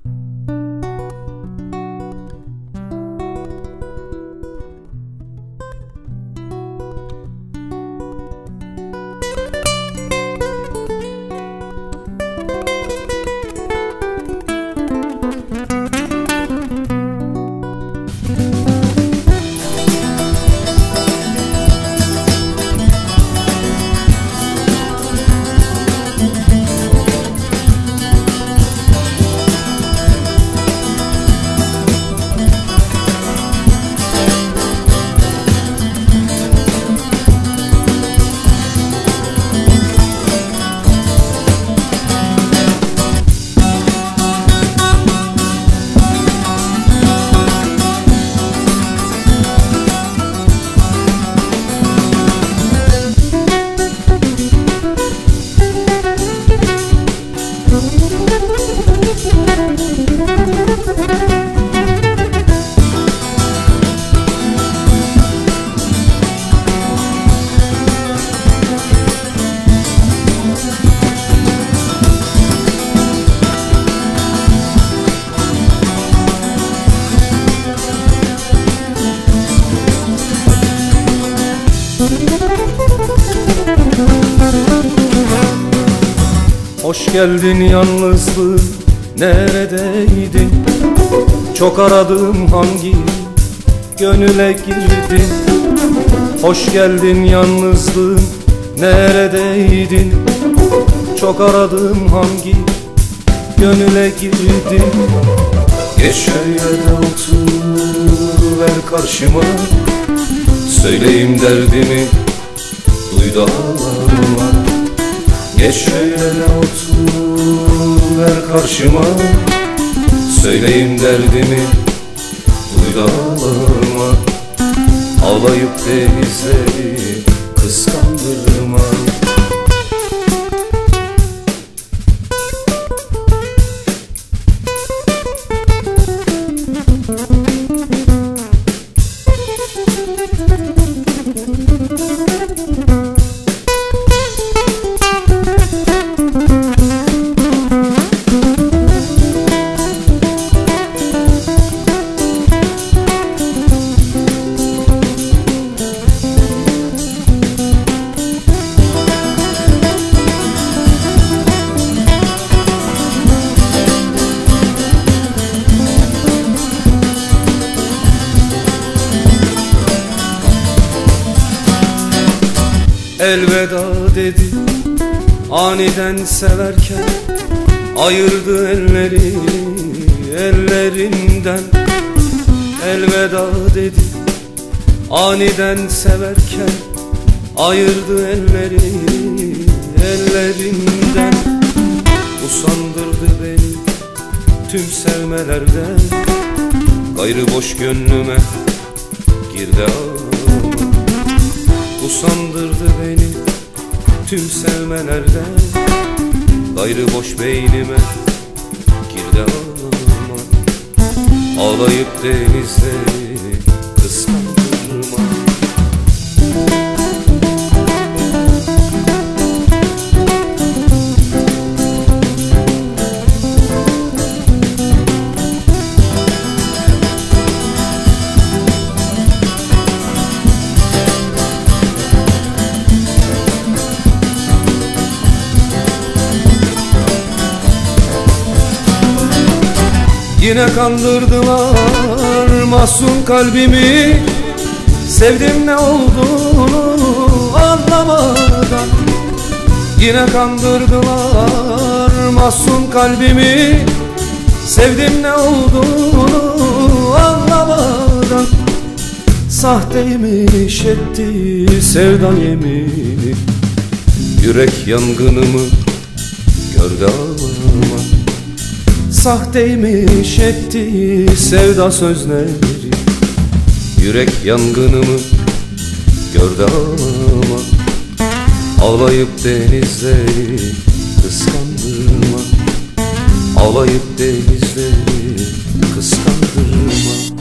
Hoş geldin yalnızlığım, neredeydin? Çok aradım, hangi gönüle girdin? Hoş geldin yalnızlığım, neredeydin? Çok aradım, hangi gönüle girdin? Geç şöyle de otur, ver karşıma, söyleyeyim derdimi, duy da ağlama. Geç şöyle de otur, ver karşıma, söyleyeyim derdimi, duy da ağlama. Ağlayıp denizleri kıskandırma. Elveda dedi aniden severken, ayırdı elleri ellerinden. Elveda dedi aniden severken, ayırdı elleri ellerinden. Usandırdı beni tüm sevmelerden, gayrı boş gönlüme girdi ağlama. Usandırdı beni tüm sevmelerden, gayrı boş beynime girdi ağlama. Ağlayıp denizleri kıskandırma. Yine kandırdılar masum kalbimi, sevdim ne olduğunu anlamadan. Yine kandırdılar masum kalbimi, sevdim ne olduğunu anlamadan. Sahteymiş etti sevda yemini, yürek yangınımı gördü ağlama. Sahteymiş etti sevda sözleri, yürek yangınımı gördü ağlama. Ağlayıp denizleri kıskandırma. Ağlayıp denizleri kıskandırma.